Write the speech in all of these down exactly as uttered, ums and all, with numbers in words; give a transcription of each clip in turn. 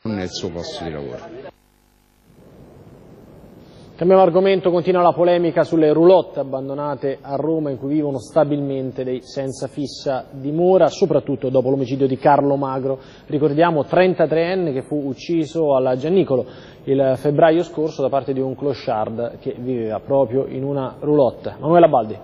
nel suo posto di lavoro. Cambiamo argomento, continua la polemica sulle roulotte abbandonate a Roma in cui vivono stabilmente dei senza fissa dimora, soprattutto dopo l'omicidio di Carlo Magro, ricordiamo trentatreenne che fu ucciso alla Gianicolo il febbraio scorso da parte di un clochard che viveva proprio in una roulotte. Manuela Baldi.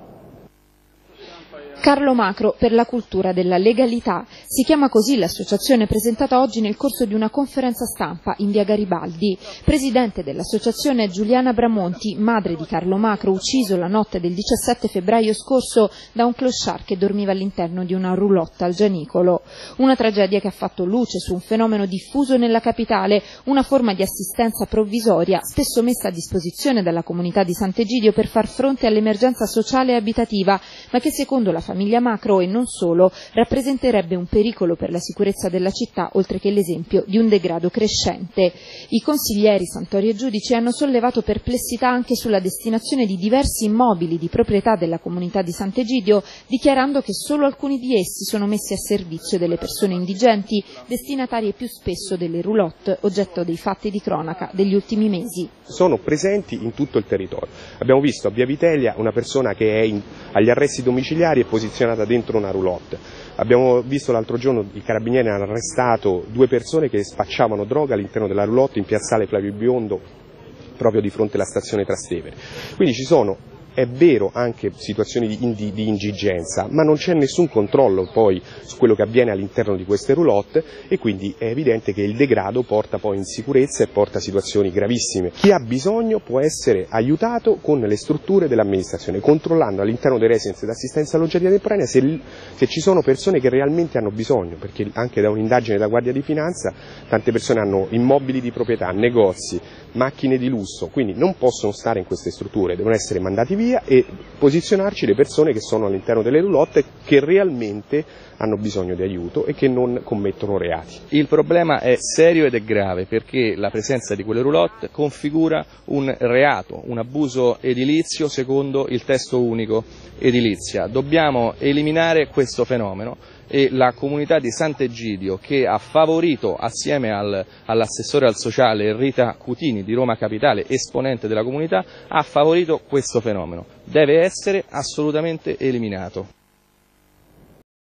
Carlo Magro per la cultura della legalità. Si chiama così l'associazione presentata oggi nel corso di una conferenza stampa in via Garibaldi. Presidente dell'associazione è Giuliana Bramonti, madre di Carlo Magro, ucciso la notte del diciassette febbraio scorso da un clochard che dormiva all'interno di una roulotte al Gianicolo. Una tragedia che ha fatto luce su un fenomeno diffuso nella capitale, una forma di assistenza provvisoria spesso messa a disposizione dalla comunità di Sant'Egidio per far fronte all'emergenza sociale e abitativa, ma che secondo la famiglia Magro e non solo rappresenterebbe un pericolo per la sicurezza della città, oltre che l'esempio di un degrado crescente. I consiglieri Santori e Giudici hanno sollevato perplessità anche sulla destinazione di diversi immobili di proprietà della comunità di Sant'Egidio, dichiarando che solo alcuni di essi sono messi a servizio delle persone indigenti, destinatarie più spesso delle roulotte, oggetto dei fatti di cronaca degli ultimi mesi. Sono presenti in tutto il territorio. Abbiamo visto a Via Vitellia una persona che è in, agli arresti domiciliari e posizionata dentro una roulotte. Abbiamo visto l'altro giorno i carabinieri hanno arrestato due persone che spacciavano droga all'interno della roulotte in piazzale Flavio Biondo, proprio di fronte alla stazione Trastevere. Quindi ci sono, è vero, anche situazioni di, di, di indigenza, ma non c'è nessun controllo poi su quello che avviene all'interno di queste roulotte e quindi è evidente che il degrado porta poi insicurezza e porta a situazioni gravissime. Chi ha bisogno può essere aiutato con le strutture dell'amministrazione, controllando all'interno dei residence d'assistenza alloggiativa temporanea se, se ci sono persone che realmente hanno bisogno, perché anche da un'indagine della Guardia di Finanza tante persone hanno immobili di proprietà, negozi, macchine di lusso, quindi non possono stare in queste strutture, devono essere mandati via e posizionarci le persone che sono all'interno delle roulotte che realmente hanno bisogno di aiuto e che non commettono reati. Il problema è serio ed è grave perché la presenza di quelle roulotte configura un reato, un abuso edilizio secondo il testo unico edilizia. Dobbiamo eliminare questo fenomeno e la comunità di Sant'Egidio, che ha favorito assieme al, all'assessore al sociale Rita Cutini di Roma Capitale, esponente della comunità, ha favorito questo fenomeno. Deve essere assolutamente eliminato.